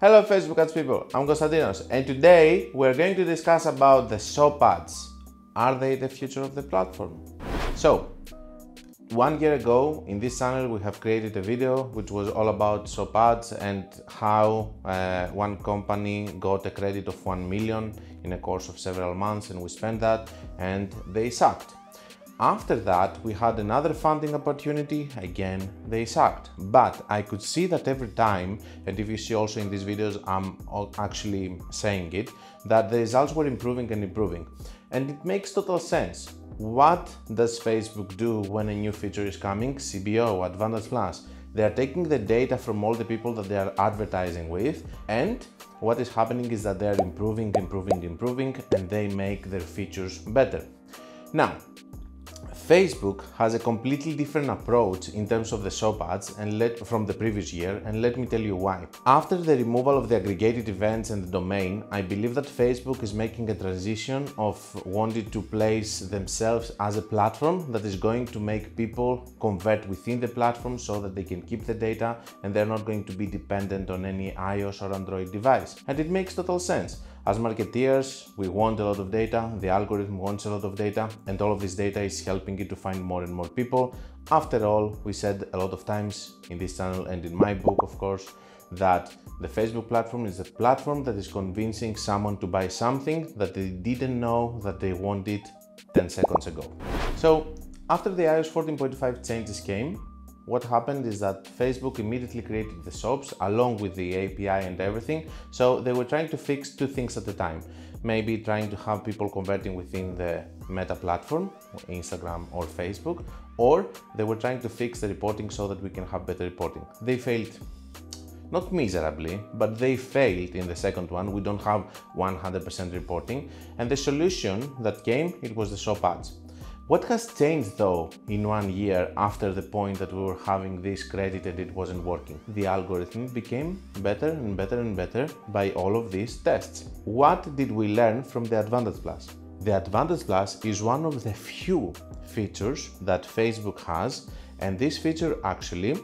Hello Facebook ads people, I'm Konstantinos and today we're going to discuss about the shop ads. Are they the future of the platform? So, 1 year ago in this channel we have created a video which was all about shop ads and how one company got a credit of 1 million in a course of several months, and we spent that and they sucked. After that, we had another funding opportunity, again they sucked. But I could see that every time, and if you see also in these videos, I'm actually saying it, that the results were improving and improving. And it makes total sense. What does Facebook do when a new feature is coming? CBO, Advantage Plus. They are taking the data from all the people that they are advertising with, and what is happening is that they are improving, and they make their features better. Now, Facebook has a completely different approach in terms of the shop ads from the previous year, and let me tell you why. After the removal of the aggregated events and the domain, I believe that Facebook is making a transition of wanting to place themselves as a platform that is going to make people convert within the platform so that they can keep the data and they're not going to be dependent on any iOS or Android device. And it makes total sense. As marketeers, we want a lot of data, the algorithm wants a lot of data, and all of this data is helping you to find more and more people. After all, we said a lot of times in this channel and in my book, of course, that the Facebook platform is a platform that is convincing someone to buy something that they didn't know that they wanted 10 seconds ago. So, after the iOS 14.5 changes came, what happened is that Facebook immediately created the shops along with the API and everything. So they were trying to fix two things at a time. Maybe trying to have people converting within the Meta platform, Instagram or Facebook, or they were trying to fix the reporting so that we can have better reporting. They failed. Not miserably, but they failed in the second one. We don't have 100% reporting. And the solution that came, it was the shop ads. What has changed though in 1 year after the point that we were having this credit and it wasn't working? The algorithm became better and better and better by all of these tests. What did we learn from the Advantage Plus? The Advantage Plus is one of the few features that Facebook has, and this feature actually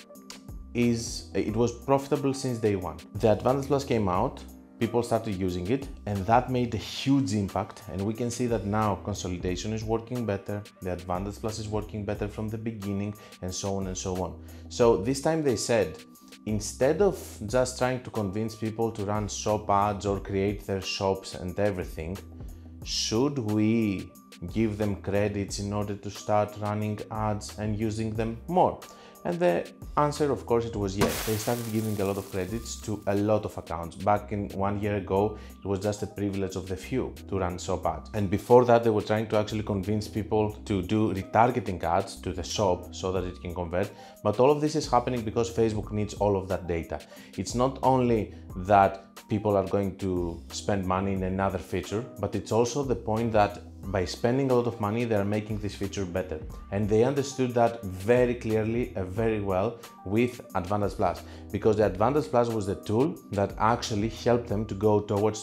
it was profitable since day one. The Advantage Plus came out, people started using it, and that made a huge impact, and we can see that now consolidation is working better, the Advantage Plus is working better from the beginning, and so on and so on. So this time they said, instead of just trying to convince people to run shop ads or create their shops and everything, should we give them credits in order to start running ads and using them more? And the answer, of course, it was yes. They started giving a lot of credits to a lot of accounts. Back in 1 year ago, it was just a privilege of the few to run shop ads. And before that, they were trying to actually convince people to do retargeting ads to the shop so that it can convert. But all of this is happening because Facebook needs all of that data. It's not only that people are going to spend money in another feature, but it's also the point that by spending a lot of money, they are making this feature better. And they understood that very clearly, very well with Advantage Plus, because the Advantage Plus was the tool that actually helped them to go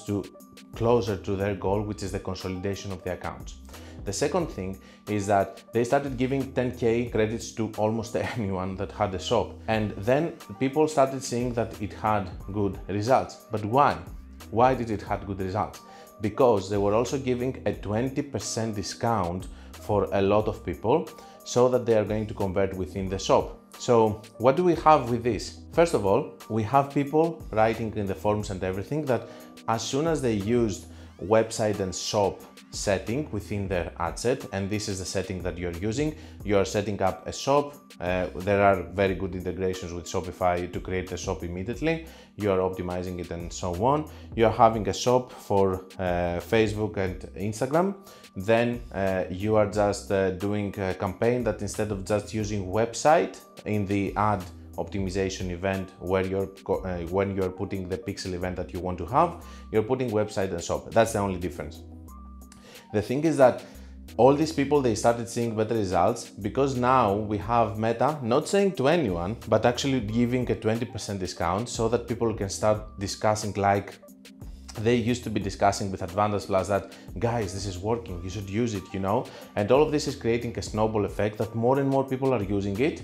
closer to their goal, which is the consolidation of the accounts. The second thing is that they started giving 10K credits to almost anyone that had a shop. And then people started seeing that it had good results. But why? Why did it have good results? Because they were also giving a 20% discount for a lot of people so that they are going to convert within the shop. So what do we have with this? First of all, we have people writing in the forums and everything that as soon as they used website and shop setting within their ad set, and this is the setting that you're using, you're setting up a shop. There are very good integrations with Shopify to create a shop immediately. You're optimizing it and so on. You're having a shop for Facebook and Instagram. Then you are just doing a campaign that instead of just using website in the ad optimization event where when you're putting the pixel event that you want to have, you're putting website and shop. That's the only difference. The thing is that all these people, they started seeing better results because now we have Meta not saying to anyone, but actually giving a 20% discount so that people can start discussing like they used to be discussing with Advantage Plus that, guys, this is working, you should use it, you know? And all of this is creating a snowball effect that more and more people are using it.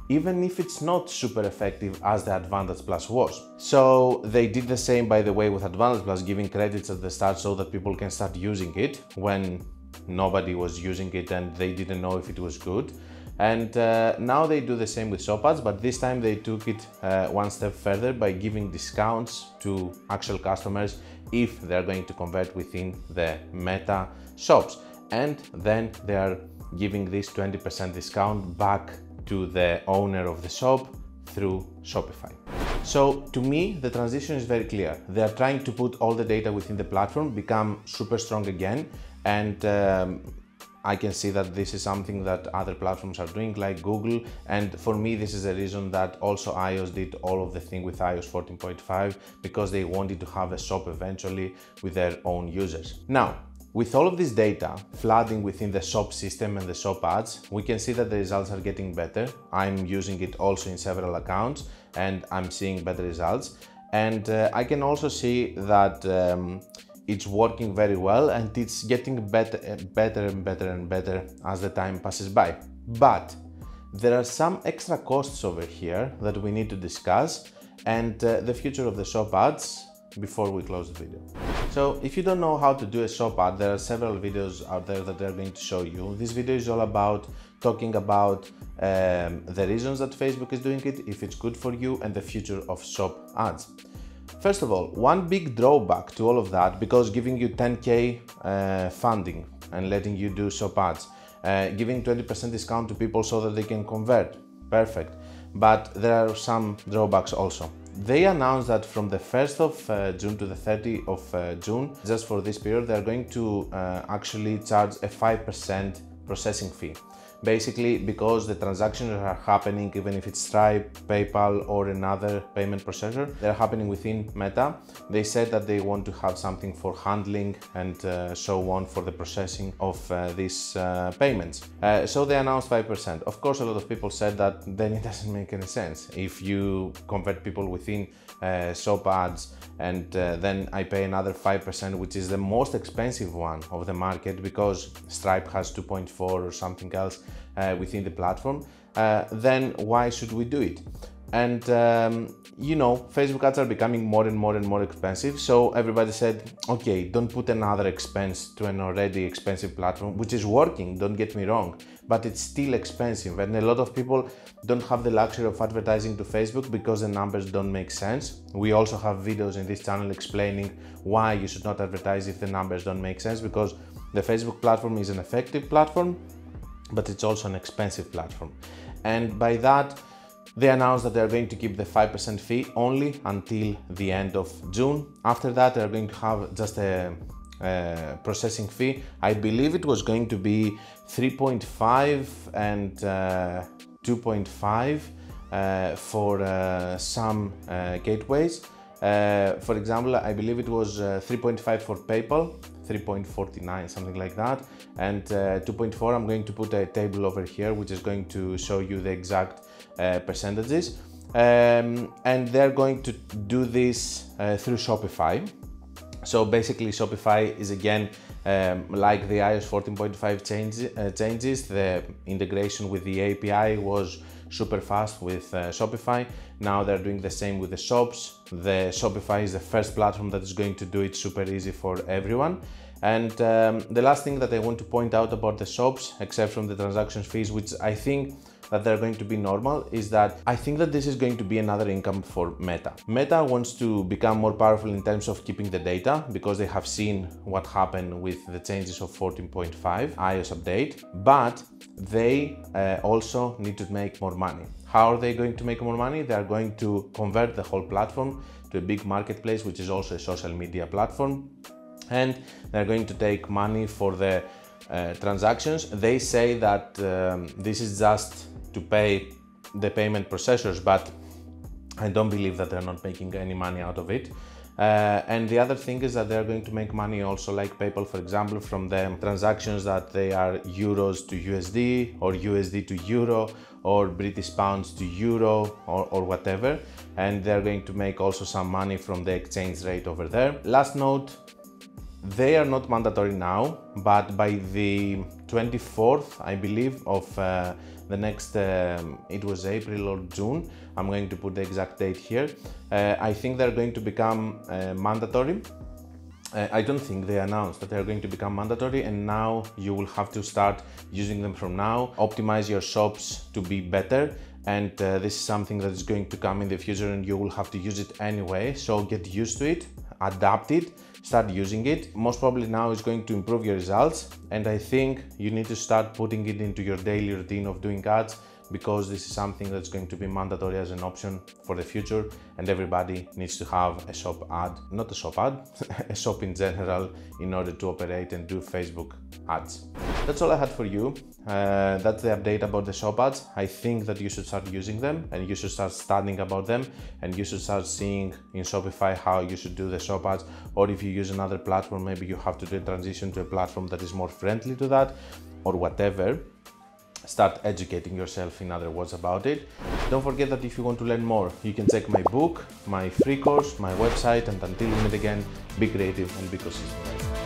even if it's not super effective as the Advantage Plus was. So they did the same, by the way, with Advantage Plus, giving credits at the start so that people can start using it when nobody was using it and they didn't know if it was good. And now they do the same with Shop Ads, but this time they took it one step further by giving discounts to actual customers if they're going to convert within the Meta shops. And then they are giving this 20% discount back to the owner of the shop through Shopify. So to me, the transition is very clear. They are trying to put all the data within the platform, become super strong again, and I can see that this is something that other platforms are doing, like Google, and for me this is a reason that also iOS did all of the thing with iOS 14.5, because they wanted to have a shop eventually with their own users. Now, with all of this data flooding within the shop system and the shop ads, we can see that the results are getting better. I'm using it also in several accounts and I'm seeing better results. And I can also see that it's working very well and it's getting better and better as the time passes by. But there are some extra costs over here that we need to discuss, and the future of the shop ads before we close the video. So if you don't know how to do a shop ad, there are several videos out there that they're going to show you. This video is all about talking about the reasons that Facebook is doing it, if it's good for you, and the future of shop ads. First of all, one big drawback to all of that, because giving you 10K funding and letting you do shop ads, giving 20% discount to people so that they can convert, perfect. But there are some drawbacks also. They announced that from the 1st of June to the 30th of June, just for this period, they are going to actually charge a 5% processing fee. Basically, because the transactions are happening, even if it's Stripe, PayPal, or another payment processor, they're happening within Meta. They said that they want to have something for handling and so on for the processing of these payments. So they announced 5%. Of course, a lot of people said that then it doesn't make any sense. If you convert people within shop ads and then I pay another 5%, which is the most expensive one of the market, because Stripe has 2.4 or something else within the platform, then why should we do it? And you know, Facebook ads are becoming more and more expensive, so everybody said, okay, don't put another expense to an already expensive platform, which is working, don't get me wrong, but it's still expensive, and a lot of people don't have the luxury of advertising to Facebook because the numbers don't make sense. We also have videos in this channel explaining why you should not advertise if the numbers don't make sense, because the Facebook platform is an effective platform, but it's also an expensive platform. And by that, they announced that they're going to keep the 5% fee only until the end of June. After that, they're going to have just a processing fee. I believe it was going to be 3.5 and 2.5 for some gateways. For example, I believe it was 3.5 for PayPal, 3.49, something like that, and 2.4. I'm going to put a table over here which is going to show you the exact percentages, and they're going to do this through Shopify. So basically Shopify is again like the iOS 14.5 changes. The integration with the API was super fast with Shopify. Now they're doing the same with the shops. The Shopify is the first platform that is going to do it super easy for everyone. And the last thing that I want to point out about the shops, except from the transaction fees, which I think that they're going to be normal, is that I think that this is going to be another income for Meta. Meta wants to become more powerful in terms of keeping the data, because they have seen what happened with the changes of 14.5 iOS update, but they also need to make more money. How are they going to make more money? They are going to convert the whole platform to a big marketplace, which is also a social media platform, and they're going to take money for the transactions. They say that this is just to pay the payment processors, but I don't believe that they're not making any money out of it. And the other thing is that they're going to make money also, like PayPal, for example, from the transactions that they are euros to USD or USD to euro or British pounds to euro or whatever. And they're going to make also some money from the exchange rate over there. Last note, They are not mandatory now, but by the 24th, I believe, of the next, it was April or June, I'm going to put the exact date here, I think they're going to become mandatory. I don't think they announced that they're going to become mandatory, and now you will have to start using them from now, optimize your shops to be better, and this is something that is going to come in the future and you will have to use it anyway, so get used to it, adapt it, start using it. Most probably now it's going to improve your results, and I think you need to start putting it into your daily routine of doing ads, because this is something that's going to be mandatory as an option for the future, and everybody needs to have a shop ad, not a shop ad, a shop in general, in order to operate and do Facebook ads. That's all I had for you. That's the update about the shop ads. I think that you should start using them, and you should start studying about them, and you should start seeing in Shopify how you should do the shop ads, or if you use another platform, maybe you have to do a transition to a platform that is more friendly to that, or whatever. Start educating yourself, in other words, about it. Don't forget that if you want to learn more, you can check my book, my free course, my website, and until we meet again, be creative and be consistent.